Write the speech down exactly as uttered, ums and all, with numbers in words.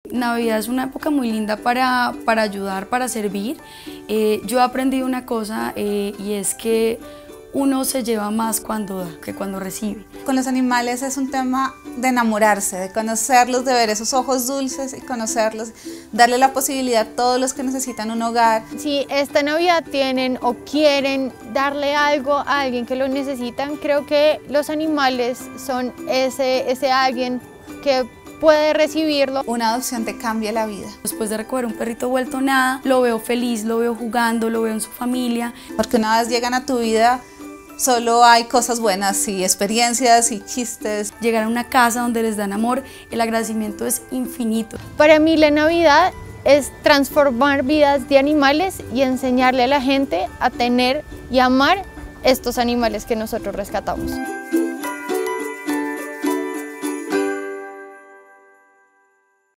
Navidad es una época muy linda para, para ayudar, para servir. Eh, yo he aprendido una cosa eh, y es que uno se lleva más cuando da que cuando recibe. Con los animales es un tema de enamorarse, de conocerlos, de ver esos ojos dulces y conocerlos, darle la posibilidad a todos los que necesitan un hogar. Si esta Navidad tienen o quieren darle algo a alguien que lo necesitan, creo que los animales son ese, ese alguien que puede recibirlo. Una adopción te cambia la vida. Después de recoger un perrito vuelto nada, lo veo feliz, lo veo jugando, lo veo en su familia. Porque una vez llegan a tu vida, solo hay cosas buenas y experiencias y chistes. Llegar a una casa donde les dan amor, el agradecimiento es infinito. Para mí la Navidad es transformar vidas de animales y enseñarle a la gente a tener y amar estos animales que nosotros rescatamos.